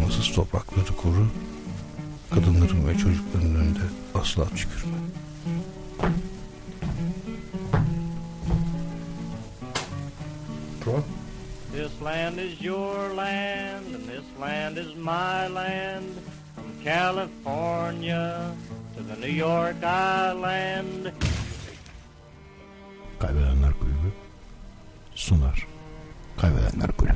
Zamansız toprakları koru, kadınların ve çocukların önünde asla tükürme. This land is your land, and this land is my land. From California to the New York Island. Kaybedenler Kulübü sunar. Kaybedenler Kulübü.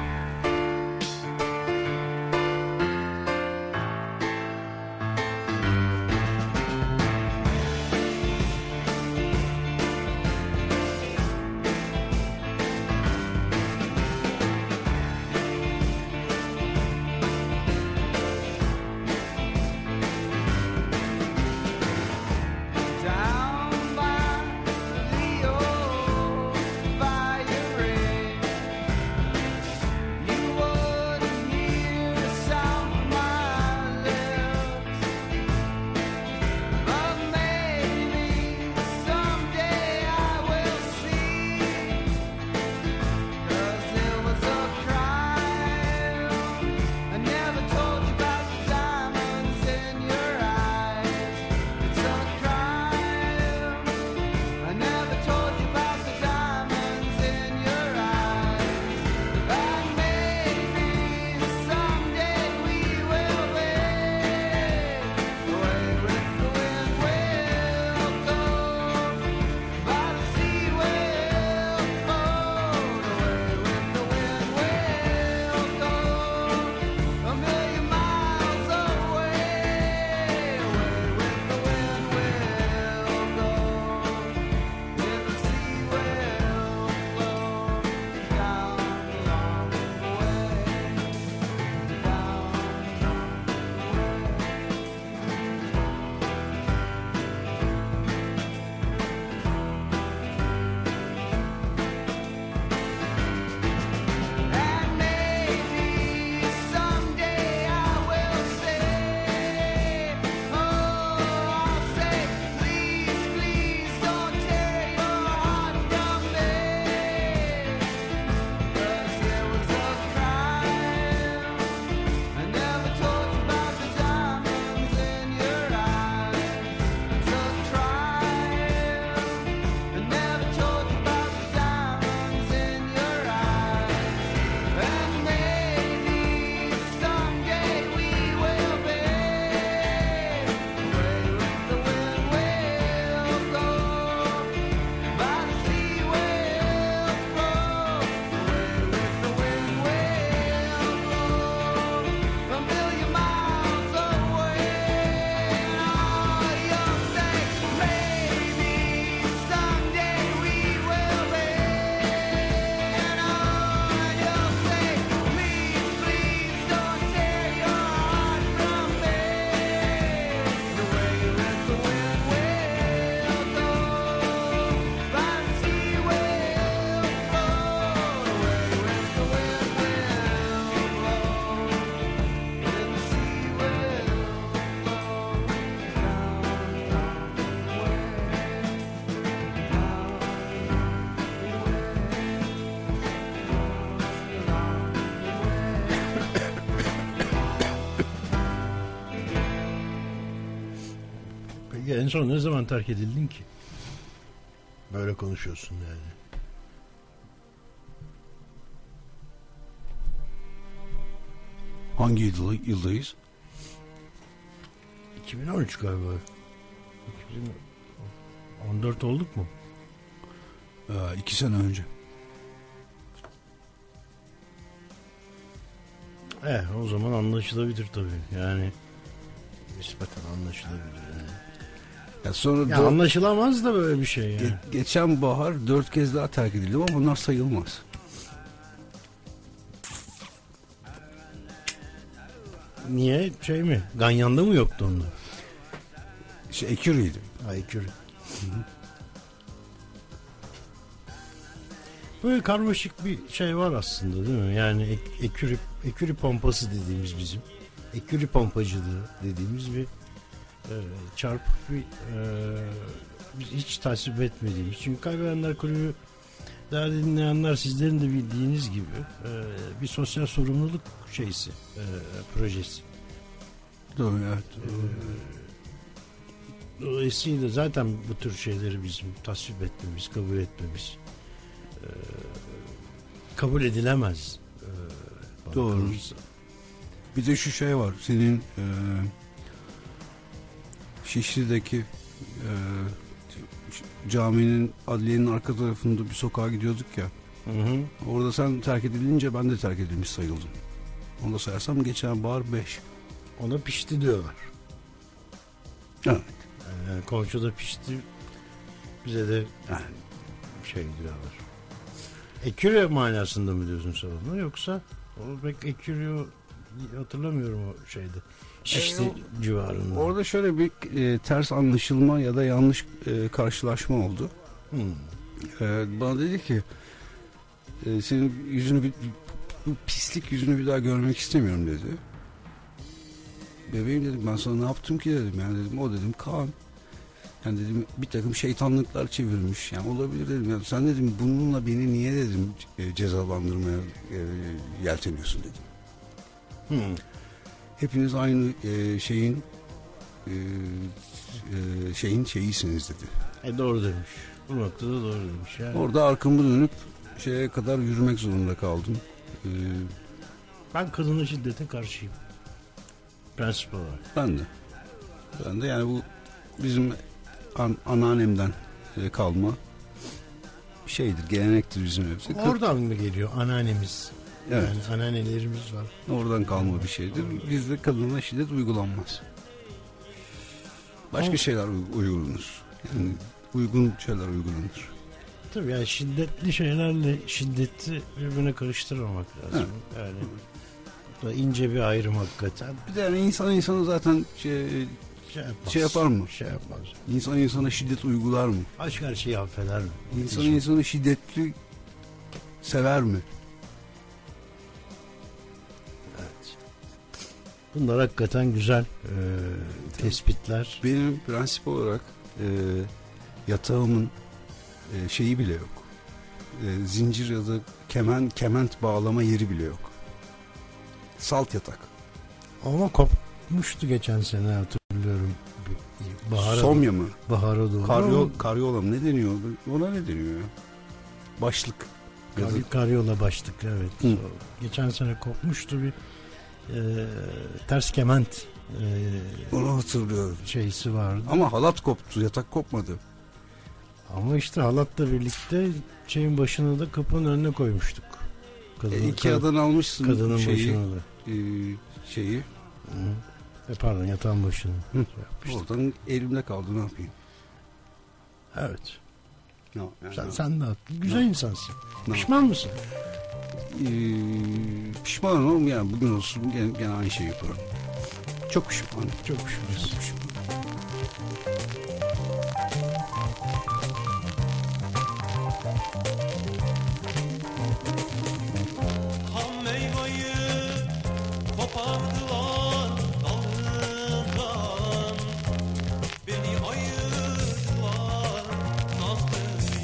En son ne zaman terk edildin ki? Böyle konuşuyorsun yani. Hangi yıldayız? 2013 galiba. 2014 olduk mu? 2 sene önce. O zaman anlaşılabilir tabii. Yani nispeten anlaşılabilir yani. Ya sonra ya anlaşılamaz da böyle bir şey yani. Geçen bahar 4 kez daha terk edildim ama bunlar sayılmaz. Niye? Şey mi? Ganyan'da mı yoktu onlar? Ekürü'ydü. Ekürü. Böyle karmaşık bir şey var aslında değil mi? Yani ekürü pompası dediğimiz bizim. Ekürü pompacılığı dediğimiz bir çarpık bir biz hiç tasvip etmediğimiz. Çünkü Kaybedenler Kulübü değerli dinleyenler, sizlerin de bildiğiniz gibi bir sosyal sorumluluk projesi. Doğru, evet. Dolayısıyla zaten bu tür şeyleri bizim tasvip etmemiz, kabul etmemiz kabul edilemez. Doğru. Kalırsa. Bir de şu şey var. Senin Şişli'deki caminin, adliyenin arka tarafında bir sokağa gidiyorduk ya. Hı. Orada sen terk edilince ben de terk edilmiş sayıldım. Onu da sayarsam geçen bahar 5. Ona pişti diyorlar. Evet. Yani komşu da pişti. Bize de Yani. şey diyorlar. Ekürü manasında mı diyorsun sen onu, yoksa o pek ekürü hatırlamıyorum o şeyde. Şişli civarında. Orada şöyle bir ters anlaşılma ya da yanlış karşılaşma oldu. Bana dedi ki senin yüzünü, bu pislik yüzünü bir daha görmek istemiyorum dedi. Bebeğim dedim, ben sana ne yaptım ki dedim. Yani dedim, o dedim Kaan. Yani dedim bir takım şeytanlıklar çevirmiş. Yani olabilir dedim. Yani sen dedim bununla beni niye dedim cezalandırmaya yelteniyorsun dedim. Hepiniz aynı şeyisiniz dedi. Doğru demiş. Bu noktada doğru demiş. Yani. Orada arkamı dönüp şeye kadar yürümek zorunda kaldım. Ben kadına şiddete karşıyım. Prensip olarak. Ben de yani bu bizim anneannemden kalma şeydir, gelenektir bizim evde. Oradan mı geliyor anneannemiz? Evet. Yani anneannelerimiz var. Oradan kalma bir şeydir. Bizde kadına şiddet uygulanmaz. Başka şeyler uygulanır. Yani uygun şeyler uygulanır. Tabii yani şiddetli şeylerle şiddeti birbirine karıştırmamak lazım. Evet. Yani bu da ince bir ayrım hakikaten. Bir de yani insanı zaten şey yapar mı? Şey yapmaz. İnsana şiddet uygular mı? Aşk her şeyi affeder mi? İnsanı şiddetli sever mi? Evet. Bunlar hakikaten güzel tespitler. Benim prensip olarak yatağımın şeyi bile yok. Zincir ya da kement bağlama yeri bile yok. Salt yatak. Ama kopmuştu geçen sene, hatırlıyorum. Somya mı? Bahara doğru. Karyola mı? Ne deniyor? Ona ne deniyor ya? Başlık. Karyola başlık, evet. Hı. Geçen sene kopmuştu bir ters kement Onu hatırlıyorum. şeysi vardı. Ama halat koptu, yatak kopmadı. Ama işte halatla birlikte şeyin başını da kapının önüne koymuştuk. Ikea'dan almışsın kadının şeyi. başını da. Şeyi. Pardon, yatağın başını. Oradan elimde kaldı, ne yapayım? Evet. No, yani Sen de haklı. Güzel insansın. No. Pişman mısın? Pişmanım ama yani bugün olsun gene aynı şeyi yaparım. Çok pişmanım. Çok pişmansın. Ham meyveyi kopardılar dalından, beni ayırdılar nazlı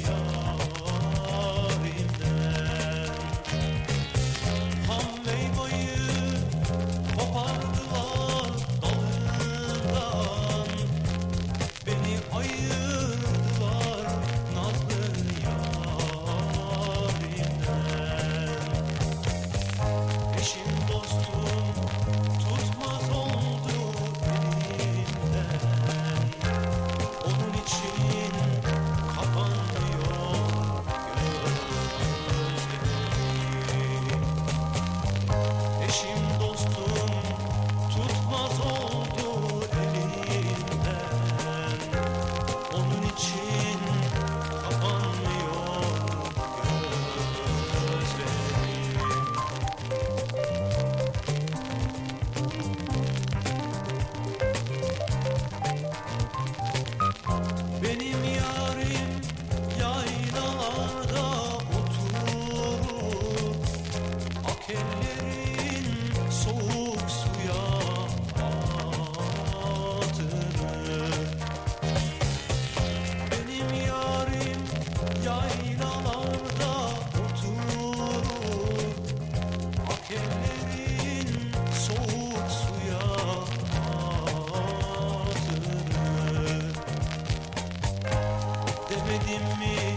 yarimden. Ham meyveyi kopardılar dalından, beni ayırdılar nazlı yarimden. Eşim dostum tutmaz oldu elimden, onun için kapanmıyor gözlerim. Eşim dostum tutmaz oldu elimden, onun için kapanmıyor gözlerim. Benim yarim yaylalarda oturur, ak ellerin soğuk suya atılır. Benim yarim yaylalarda Sevdim mi